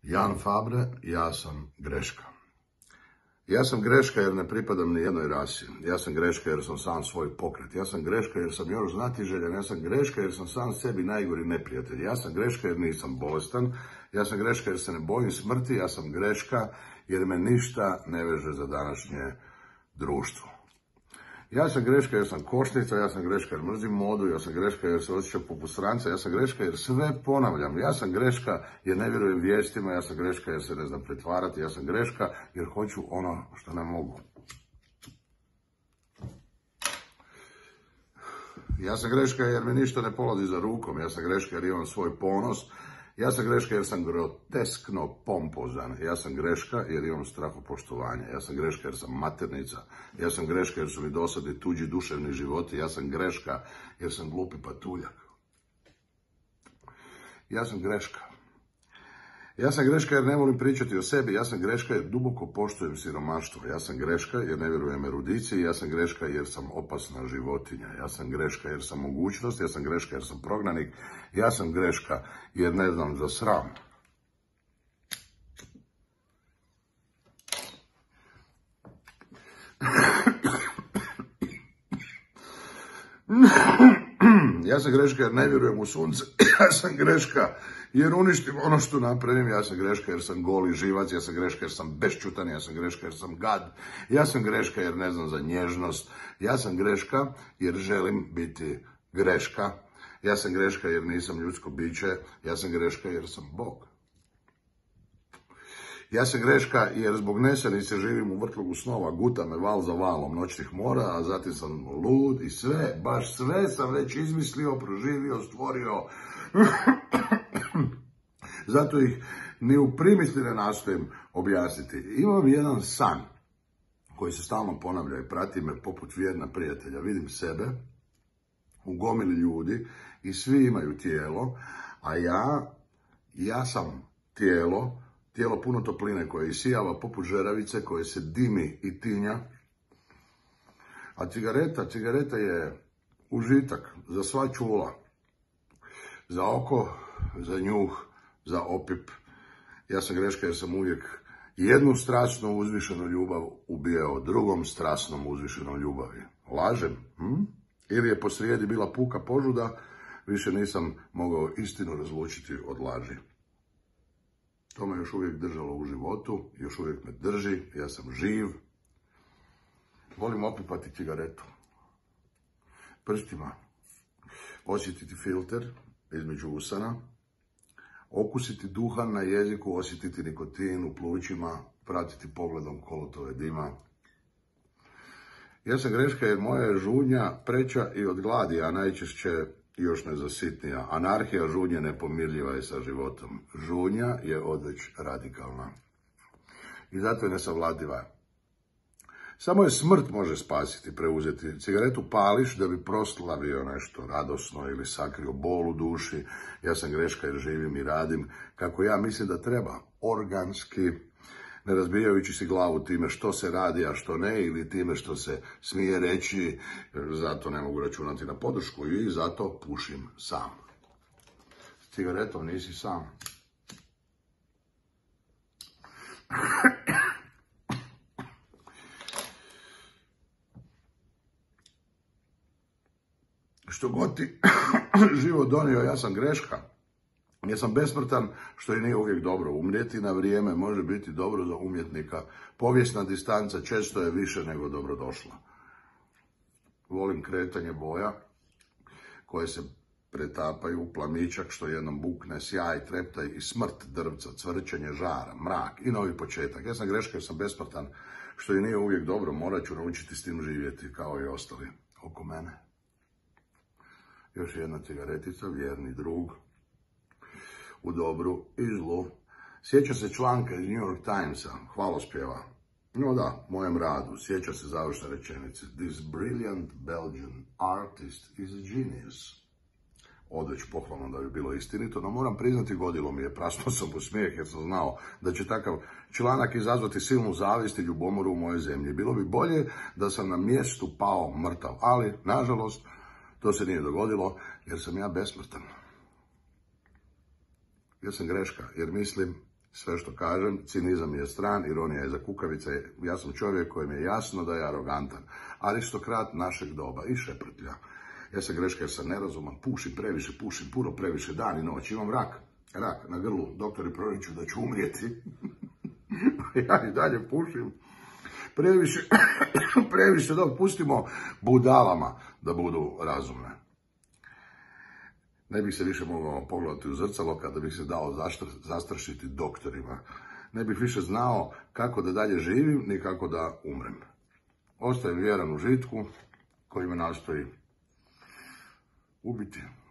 Jan Fabre, ja sam greška. Ja sam greška jer ne pripadam ni jednoj rasi. Ja sam greška jer sam sam svoj pokret. Ja sam greška jer sam još znatiželjan. Ja sam greška jer sam sam sebi najgori neprijatelj. Ja sam greška jer nisam bolestan. Ja sam greška jer se ne bojim smrti. Ja sam greška jer me ništa ne veže za današnje društvo. Ja sam greška jer sam košnica, ja sam greška jer mrzim modu, ja sam greška jer se osjećam poput stranca, ja sam greška jer sve ponavljam, ja sam greška jer ne vjerujem vijestima, ja sam greška jer se ne znam pretvarati, ja sam greška jer hoću ono što ne mogu. Ja sam greška jer mi ništa ne polazi za rukom, ja sam greška jer imam svoj ponos, ja sam greška jer sam groteskno pompozan, ja sam greška jer imam strahopoštovanje, ja sam greška jer sam maternica, ja sam greška jer su mi dosadni tuđi duševni životi, ja sam greška jer sam glupi patuljak. Ja sam greška. Ja sam greška jer ne volim pričati o sebi, ja sam greška jer duboko poštujem siromaštvo, ja sam greška jer ne vjerujem erudiciji, ja sam greška jer sam opasna životinja, ja sam greška jer sam mogućnost, ja sam greška jer sam prognanik, ja sam greška jer ne znam za sram. Ja sam greška jer ne vjerujem u sunce, ja sam greška jer uništim ono što napravim, ja sam greška jer sam goli živac, ja sam greška jer sam bešćutan, ja sam greška jer sam gad, ja sam greška jer ne znam za nježnost, ja sam greška jer želim biti greška, ja sam greška jer nisam ljudsko biće, ja sam greška jer sam Bog. Ja sam greška jer zbog nesanice živim u vrtlogu snova, guta me val za valom noćnih mora, a zatim sam lud i sve, baš sve sam već izmislio, proživio, stvorio. Zato ih ni u primisli ne nastojim objasniti. Imam jedan san koji se stalno ponavlja i prati me poput vjerna prijatelja. Vidim sebe u gomili ljudi i svi imaju tijelo, a ja sam tijelo puno topline koje isijava poput žeravice koje se dimi i tinja. A cigareta je užitak za sva čula, za oko, za njuh, za opip. Ja sam greška jer sam uvijek jednu strasno uzvišenu ljubav ubijao drugom strasnom uzvišenom ljubavi. Lažem? Ili je posrijedi bila puka požuda, više nisam mogao istinu razlučiti od laži. To me još uvijek držalo u životu, još uvijek me drži, ja sam živ. Volim opipati cigaretu. Prstima. Osjetiti filter između usana. Okusiti duhan na jeziku, osjetiti nikotin u plućima, pratiti pogledom kolutove dima. Ja sam greška jer moja je žudnja preča i od gladi, a najčešće još nezasitnija. Anarhija žudnje nepomirljiva je sa životom. Žudnja je odveć radikalna. I zato je nesavladiva. Samo je smrt može spasiti, preuzeti. Cigaretu pališ da bi proslavio nešto radosno ili sakrio bol u duši. Ja sam greška jer živim i radim kako ja mislim da treba. Organski, ne razbijajući si glavu time što se radi, a što ne, ili time što se smije reći, zato ne mogu računati na podršku i zato pušim sam. S cigaretom nisi sam. Što god ti život donio, ja sam greška. Ja sam besmrtan, što i nije uvijek dobro. Umrijeti na vrijeme može biti dobro za umjetnika. Povijesna distanca često je više nego dobrodošla. Volim kretanje boja koje se pretapaju u plamičak što jednom bukne, sjaj, treptaj i smrt drvca, cvrčenje žara, mrak i novi početak. Ja sam greška jer sam besmrtan, što i nije uvijek dobro. Morat ću naučiti s tim živjeti kao i ostali oko mene. Još jedna cigaretica, vjerni drug. U dobru i zlu. Sjeća se članka iz New York Timesa, hvalospjeva. No da, mojem radu, sjeća se završne rečenice. This brilliant Belgian artist is a genius. Odveć pohvalno da bi bilo istinito, no moram priznati, godilo mi je, prasnuo sam u smijeh jer sam znao da će takav članak izazvati silnu zavist i ljubomoru u mojoj zemlji. Bilo bi bolje da sam na mjestu pao mrtav, ali, nažalost, to se nije dogodilo jer sam ja besmrtan. Ja sam greška jer mislim Sve što kažem, cinizam je stran, ironija je za kukavice. Ja sam čovjek kojem je jasno da je arogantan. Aristokrat našeg doba i šeprtlja. Ja sam greška jer sam nerazuman, pušim previše, pušim puno previše, dan i noć. Imam rak na grlu, doktori proriču da ću umrijeti. Ja i dalje pušim. Previše dok pustimo budalama da budu razumne. Ne bih se više mogao pogledati u zrcalo kada bih se dao zastrašiti doktorima. Ne bih više znao kako da dalje živim, ni kako da umrem. Ostajem vjeran užitku koji me nastoji ubiti.